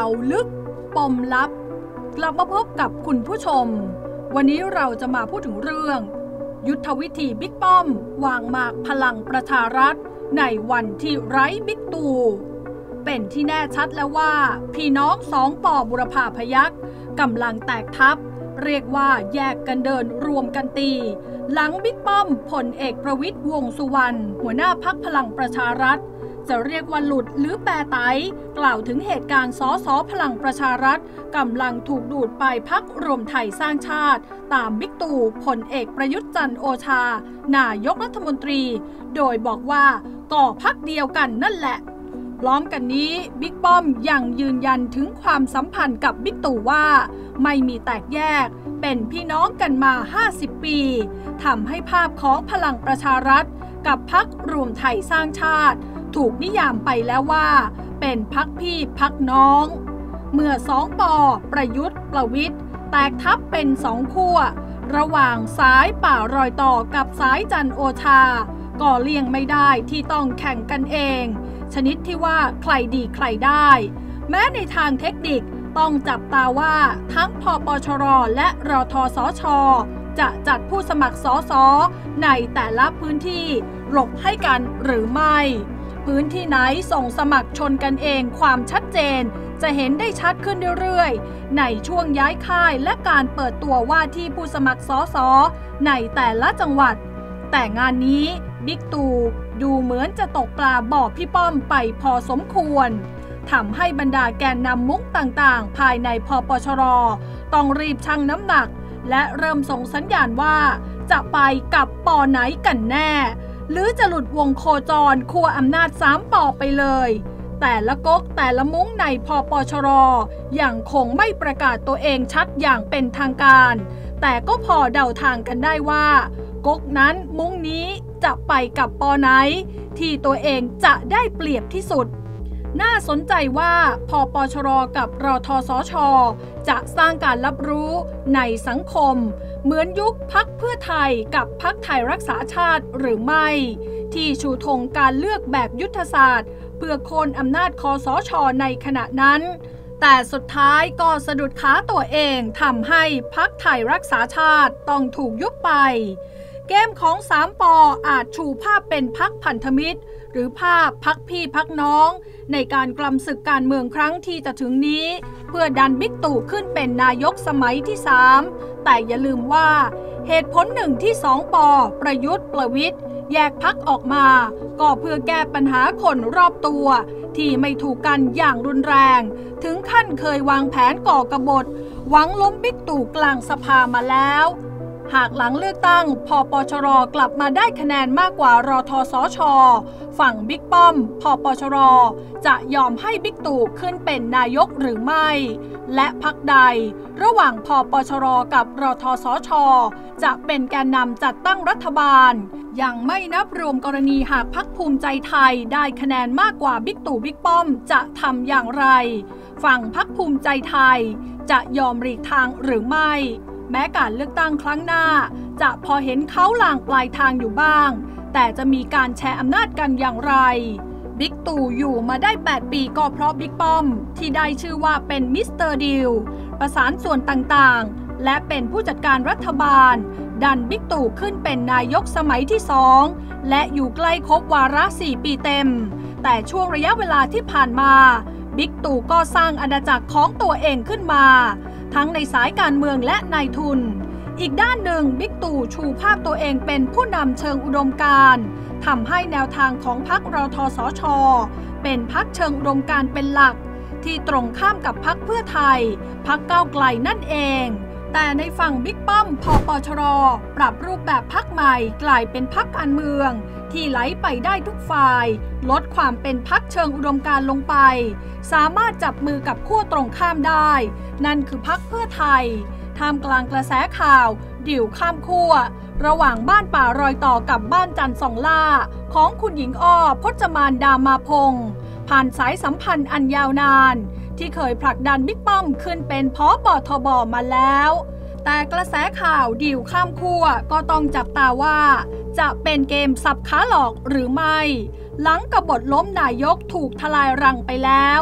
าลึกปมลับกลับมาพบกับคุณผู้ชมวันนี้เราจะมาพูดถึงเรื่องยุทธวิธีบิ๊กป้อมวางหมากพลังประชารัฐในวันที่ไร้บิ๊กตู่เป็นที่แน่ชัดแล้วว่าพี่น้องสองป.บุรพาพยัคฆ์กำลังแตกทัพเรียกว่าแยกกันเดินรวมกันตีหลังบิ๊กป้อมพลเอกประวิตรวงษ์สุวรรณหัวหน้าพรรคพลังประชารัฐจะเรียกว่าหลุดหรือแปรไตกล่าวถึงเหตุการณ์สสพลังประชารัฐกำลังถูกดูดไปพรรครวมไทยสร้างชาติตามบิ๊กตู่พลเอกประยุทธ์จันทร์โอชานายกรัฐมนตรีโดยบอกว่าก่อพรรคเดียวกันนั่นแหละพร้อมกันนี้บิ๊กป้อมยังยืนยันถึงความสัมพันธ์กับบิ๊กตู่ว่าไม่มีแตกแยกเป็นพี่น้องกันมา50 ปีทำให้ภาพของพลังประชารัฐกับพรรครวมไทยสร้างชาติถูกนิยามไปแล้วว่าเป็นพรรคพี่พรรคน้องเมื่อสองป.ประยุทธ์ประวิตรแตกทัพเป็นสองขั้วระหว่างสายป่ารอยต่อกับสายจันทร์โอชาก็เลี่ยงไม่ได้ที่ต้องแข่งกันเองชนิดที่ว่าใครดีใครได้แม้ในทางเทคนิคต้องจับตาว่าทั้งพปชรและรทสชจะจัดผู้สมัครสสในแต่ละพื้นที่หลบให้กันหรือไม่พื้นที่ไหนส่งสมัครชนกันเองความชัดเจนจะเห็นได้ชัดขึ้นเรื่อยๆในช่วงย้ายค่ายและการเปิดตัวว่าที่ผู้สมัครสสในแต่ละจังหวัดแต่งานนี้บิ๊กตู่ดูเหมือนจะตกปลาบ่อพี่ป้อมไปพอสมควรทำให้บรรดาแกนนำมุ้งต่างๆภายในพปชรต้องรีบชั่งน้ำหนักและเริ่มส่งสัญญาณว่าจะไปกับป.ไหนกันแน่หรือจะหลุดวงโคจรขั้วอำนาจ3 ป.ไปเลยแต่ละก๊กแต่ละมุ้งในพปชรยังคงไม่ประกาศตัวเองชัดอย่างเป็นทางการแต่ก็พอเดาทางกันได้ว่าก๊กนั้นมุ้งนี้จะไปกับป.ไหนที่ตัวเองจะได้เปรียบที่สุดน่าสนใจว่าพปชรกับรทสชจะสร้างการรับรู้ในสังคมเหมือนยุคพรรคเพื่อไทยกับพรรคไทยรักษาชาติหรือไม่ที่ชูธงการเลือกแบบยุทธศาสตร์เพื่อโค่นอำนาจคสชในขณะนั้นแต่สุดท้ายก็สะดุดขาตัวเองทำให้พรรคไทยรักษาชาติต้องถูกยุบไปเกมของ3 ป.อาจชูภาพเป็นพรรคพันธมิตรหรือภาพพรรคพี่พรรคน้องในการกลำศึกการเมืองครั้งที่จะถึงนี้เพื่อดันบิ๊กตู่ขึ้นเป็นนายกสมัยที่3แต่อย่าลืมว่าเหตุผลหนึ่งที่2 ป.ประยุทธ์ประวิตรแยกพรรคออกมาก็เพื่อแก้ปัญหาคนรอบตัวที่ไม่ถูกกันอย่างรุนแรงถึงขั้นเคยวางแผนก่อกบฏหวังล้มบิ๊กตู่กลางสภามาแล้วหากหลังเลือกตั้งพปชรกลับมาได้คะแนนมากกว่ารทสชฝั่งบิ๊กป้อมพปชรจะยอมให้บิ๊กตู่ขึ้นเป็นนายกหรือไม่และพรรคใดระหว่างพปชรกับรทสชจะเป็นแกนนำจัดตั้งรัฐบาลยังไม่นับรวมกรณีหากพรรคภูมิใจไทยได้คะแนนมากกว่าบิ๊กตู่บิ๊กป้อมจะทำอย่างไรฝั่งพรรคภูมิใจไทยจะยอมหลีกทางหรือไม่แม้การเลือกตั้งครั้งหน้าจะพอเห็นเขาลางปลายทางอยู่บ้างแต่จะมีการแชร์อำนาจกันอย่างไรบิ๊กตู่อยู่มาได้8 ปีก็เพราะบิ๊กป้อมที่ได้ชื่อว่าเป็นมิสเตอร์ดีลประสานส่วนต่างๆและเป็นผู้จัดการรัฐบาลดันบิ๊กตู่ขึ้นเป็นนายกสมัยที่2และอยู่ใกล้ครบวาระ4 ปีเต็มแต่ช่วงระยะเวลาที่ผ่านมาบิ๊กตู่ก็สร้างอาณาจักรของตัวเองขึ้นมาทั้งในสายการเมืองและนายทุนอีกด้านหนึ่งบิ๊กตู่ชูภาพตัวเองเป็นผู้นำเชิงอุดมการณ์ทำให้แนวทางของพรรครทสชเป็นพรรคเชิงอุดมการณ์เป็นหลักที่ตรงข้ามกับพรรคเพื่อไทยพรรคก้าวไกลนั่นเองแต่ในฝั่งบิ๊กป้อมพปชรปรับรูปแบบพรรคใหม่กลายเป็นพรรคการเมืองที่ไหลไปได้ทุกฝ่ายลดความเป็นพรรคเชิงอุดมการณ์ลงไปสามารถจับมือกับขั้วตรงข้ามได้นั่นคือพรรคเพื่อไทยท่ามกลางกระแสข่าวดิ่วข้ามขั้วระหว่างบ้านป่ารอยต่อกับบ้านจันทร์สองล่าของคุณหญิงอ้อพจมานดามาพงศ์ผ่านสายสัมพันธ์อันยาวนานที่เคยผลักดันบิ๊กป้อมขึ้นเป็นผบ.ทบ.มาแล้วแต่กระแสข่าวดิ่วข้ามขั้วก็ต้องจับตาว่าจะเป็นเกมสับขาหลอกหรือไม่หลังกบฏล้มนายกถูกทลายรังไปแล้ว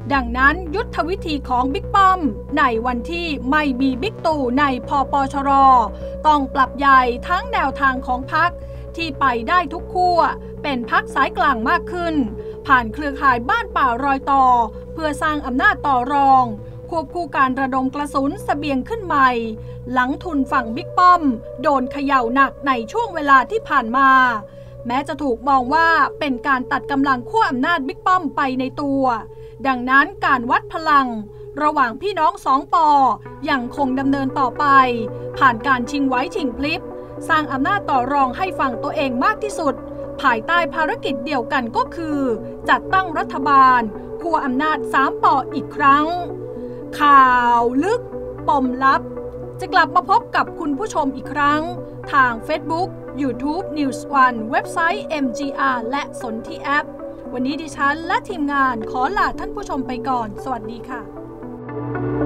ดังนั้นยุทธวิธีของบิ๊กป้อมในวันที่ไม่มีบิ๊กตู่ในพปชรต้องปรับใหญ่ทั้งแนวทางของพรรคที่ไปได้ทุกขั้วเป็นพรรคสายกลางมากขึ้นผ่านเครือข่ายบ้านป่ารอยต่อเพื่อสร้างอำนาจต่อรองควบคู่การระดมกระสุนเสบียงขึ้นใหม่หลังทุนฝั่งบิ๊กป้อมโดนเขย่าหนักในช่วงเวลาที่ผ่านมาแม้จะถูกมองว่าเป็นการตัดกำลังขั้วอำนาจบิ๊กป้อมไปในตัวดังนั้นการวัดพลังระหว่างพี่น้องสองปอยังคงดำเนินต่อไปผ่านการชิงไหวชิงพลิบสร้างอำนาจต่อรองให้ฝั่งตัวเองมากที่สุดภายใต้ภารกิจเดียวกันก็คือจัดตั้งรัฐบาลขั้วอำนาจ3ปออีกครั้งข่าวลึกปมลับจะกลับมาพบกับคุณผู้ชมอีกครั้งทาง Facebook YouTube News One เว็บไซต์ MGR และสนธิแอปวันนี้ดิฉันและทีมงานขอลาท่านผู้ชมไปก่อนสวัสดีค่ะ